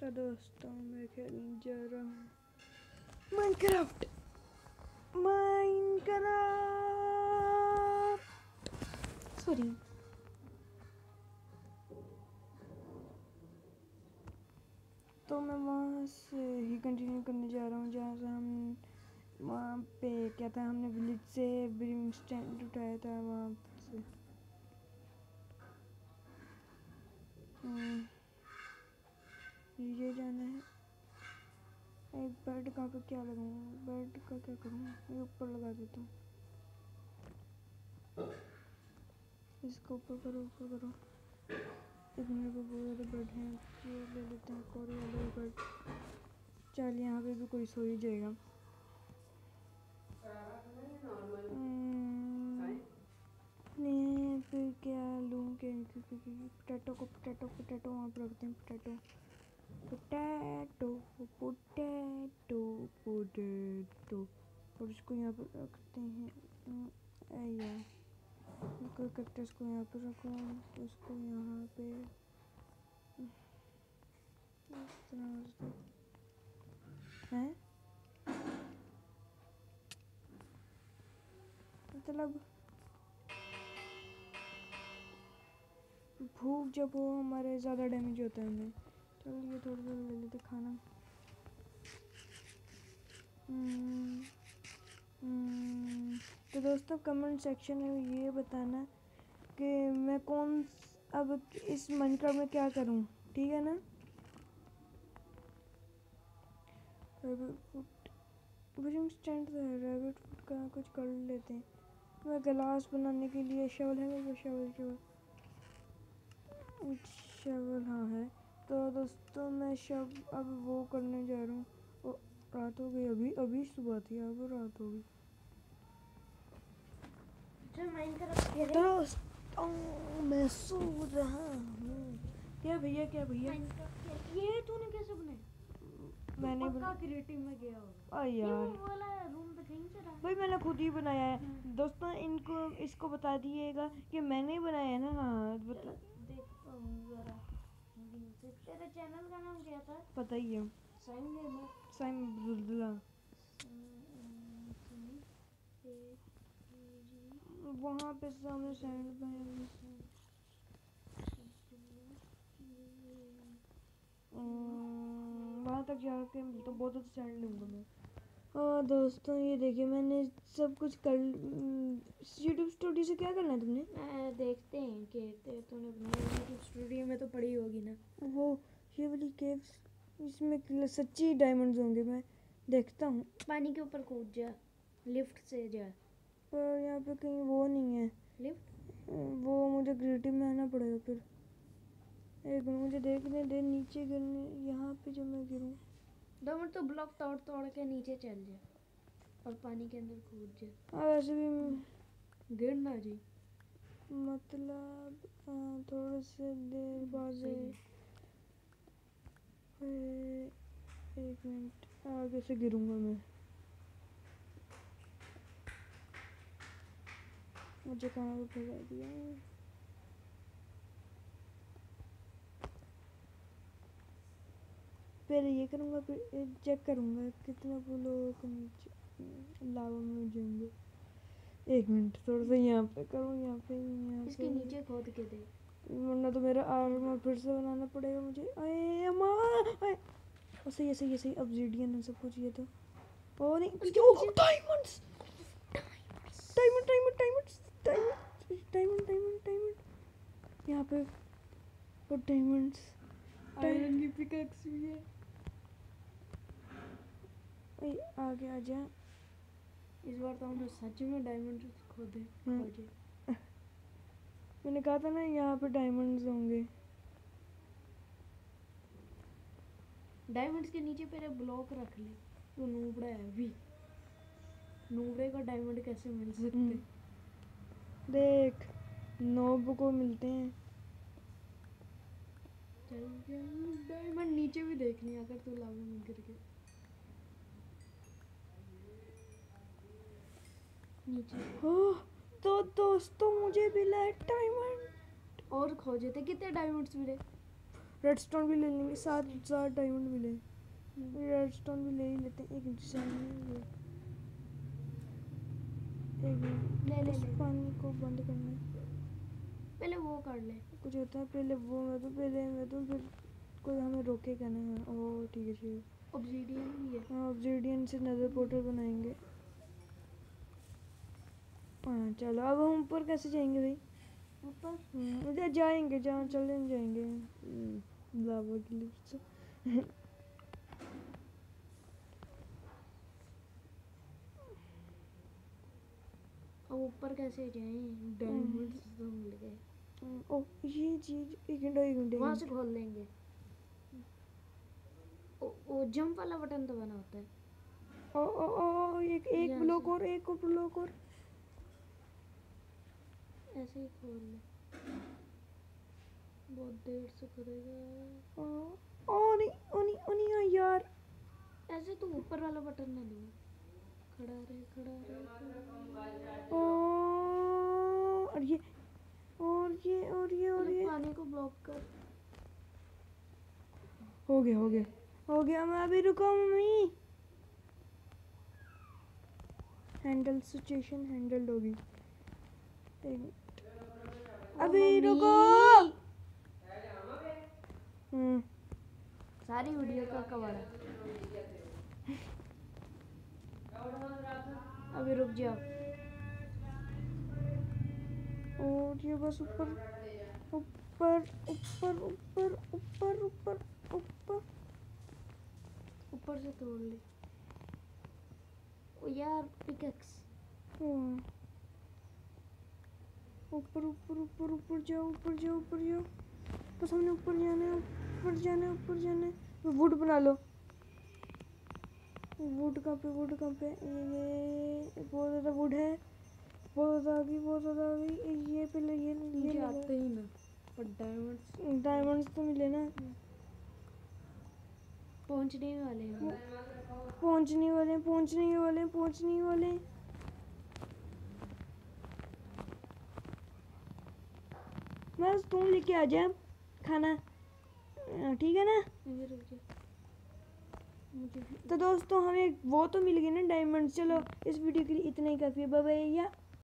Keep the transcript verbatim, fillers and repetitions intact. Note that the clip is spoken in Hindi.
तो दोस्तों मैं खेलने जा रहा हूँ माइनक्राफ्ट माइनक्राफ्ट सॉरी तो मैं वहाँ से ही कंटिन्यू करने जा रहा हूँ जहाँ से हम वहाँ पे क्या था, हमने विलेज से ब्रिम स्टैंड उठाया था वहाँ से। ये जाना है। एक बेड कहाँ पे क्या लगाऊँ, बेड का क्या करूँ, ये ऊपर लगा देता हूँ। इसको ऊपर करो, ऊपर करो। एक मेरे को बहुत ज़्यादा बेड हैं, ये ले लेते हैं कोई वाला बेड। चल यहाँ पे भी कोई सो ही जाएगा। नहीं फिर क्या लूँ, क्योंकि पोटैटो को पोटैटो पोटैटो वहाँ पर रखते हैं। पोटैटो पोटैटो पोटैटो पोटैटो और इसको यहाँ पर रखते हैं। आया इसको कैक्टस को यहाँ पर रखो, उसको यहाँ पे है। मतलब भूख जब हो हमारे ज़्यादा डैमेज होता है हमें। चलो ये थोड़ा सा ले लेते खाना। hmm, hmm, तो दोस्तों कमेंट सेक्शन में ये बताना कि मैं कौन अब इस माइनक्राफ्ट में क्या करूं, ठीक है ना। रैबिट फूड स्टैंड तो है, रैबिट फूड का कुछ कर लेते हैं। मैं गिलास बनाने के लिए शवल है मेरे पास, शवल शवल शवल हाँ है। तो दोस्तों मैं शव अब वो करने जा रहा हूँ। रात हो गई, अभी अभी सुबह थी, अब रात हो गई। दोस्तों मैं सो रहा हूँ। क्या भैया, क्या भैया, ये तूने कैसे बनाया? मैंने पक्का क्रिएटिव में गया होगा। आ यार वो वाला रूम तो कहीं से रहा। भाई मैंने खुद ही बनाया है। दोस्तों इनको इसको बता दिएगा कि मैंने बनाया है ना। हाँ बता देखता हूँ जरा। तेरे चैनल का नाम क्या था? पता ही है, साइम गेमर। साइम अब्दुल्ला। वहाँ पे सामने सैंड में वहाँ तक जाके तो बहुत अच्छा सैंड लूँगा मैं। हाँ दोस्तों ये देखिए मैंने सब कुछ कर। यूट्यूब स्टूडियो से क्या करना है तुमने? आ, देखते हैं कि तूने बनाया यूट्यूब स्टूडियो में तो पड़ी होगी ना वो ये वाली केव्स, इसमें सच्ची डायमंड्स होंगे। मैं देखता हूँ। पानी के ऊपर कूद जा, लिफ्ट से जा। पर यहाँ पे कहीं वो नहीं है लिफ्ट, वो मुझे क्रिएटिव में आना पड़ेगा फिर। एक मिनट मुझे देखने दे नीचे गिरने, यहाँ पे जब मैं गिरूँ दो मिनट तो ब्लॉक तोड़ तोड़ के नीचे चल जा और पानी के अंदर कूद जा। हाँ वैसे भी गिर ना जी, मतलब आ, थोड़े से देर बाद एक मिनट आगे से गिरूंगा मैं। मुझे कहाँ पे फंसा दिया। पहले ये करूँगा फिर चेक करूँगा कितना लोग नीचे लावा में जाएंगे। एक मिनट थोड़ा सा यहाँ पे करूँ, यहाँ पे यहाँ इसके नीचे खोद के दे, वरना तो मेरा आर्मर फिर से बनाना पड़ेगा मुझे। अरे अम्मा सही है, सही है, सही। ऑब्सीडियन है सब कुछ ये तो। और नहीं diamonds diamond diamond diamonds diamond diamond diamond diamond यहाँ पे और डायमंड्स। आयरन की पिकैक्स भी है। आगे आ जा। इस बार तो हमने सच में डायमंड खोदे खोजे। मैंने कहा था ना यहाँ पे डायमंड्स होंगे। डायमंड्स के नीचे पहले ब्लॉक रख ले। तो नूबड़ा है अभी, नूबड़े को डायमंड कैसे मिल सकते? देख नोब को मिलते हैं। चल चल डायमंड नीचे भी देखनी अगर तू लावा में गिर के नीचे। ओह तो दोस्तों मुझे मिला है डायमंड। और खोजे थे कितने डायमंड्स मिले? रेडस्टोन भी ले लेंगे, सात सात डायमंड मिले, रेडस्टोन भी ले ही लेते हैं। एक इंसान एक मिनट, ले ले उस ले पानी को बंद करना है। पहले वो कर ले। कुछ होता है पहले वो, मैं तो पहले मैं तो फिर कोई हमें रोकेगा ना। ओह ठीक है ठीक है। ऑब्सीडियन भी है। हाँ ऑब्सीडियन से नेदर पोर्टल बनाएंगे। हाँ चलो अब हम ऊपर कैसे जाएंगे भाई? ऊपर उधर जाएंगे जहाँ चले जाएंगे लावा की लिफ्ट से। अब ऊपर कैसे जाएं? डायमंड्स तो मिल गए। ओ ये चीज एक घंटा एक घंटे वहाँ से खोल लेंगे। ओ, ओ जंप वाला बटन तो बना होता है। ओ ओ ओ एक एक यहाँ ब्लॉक से। और एक और ब्लॉक और ऐसे ही खोल ले। बहुत देर से करेगा। ओ ओ नहीं ओ नहीं ओ नहीं हाँ यार। ऐसे तो ऊपर वाला बटन ना दो। खड़ा रहे खड़ा रहे, खड़ा रहे। ओ और ये और ये और ये और पहले ये पानी को ब्लॉक कर। हो गया हो गया हो गया। मैं अभी रुको मम्मी। हैंडल सिचुएशन हैंडल्ड होगी। एक मिनट। अभी रुको। हम्म सारी वीडियो का कवर है। अभी रुक जाओ। और ये बस ऊपर ऊपर ऊपर ऊपर ऊपर ऊपर ऊपर ऊपर से तोड़ ले। ओ यार पिकैक्स। हाँ। ऊपर ऊपर ऊपर ऊपर जाओ ऊपर जाओ ऊपर जाओ। बस हमने ऊपर जाना है ऊपर जाना है ऊपर जाना है। वुड बना लो। वुड कहाँ पे वुड कहाँ पे? ये बहुत ज़्यादा वुड है, बहुत ज़्यादा आ गई बहुत ज़्यादा आ गई। ये पहले ये ये मुझे आते ही ना। पर डायमंड्स डायमंड्स तो मिले ना। पहुंचने ही वाले हैं। पहुंचने वाले हैं पहुंचने ही वाले हैं पहुंचने ही वाले हैं। बस तुम लेके आ जा खाना, अ, ठीक है ना? अभी रुक जा। मुझे भी तो दोस्तों हमें वो तो मिल गई ना डायमंड। चलो इस वीडियो के लिए इतना ही काफ़ी है। Bye bye.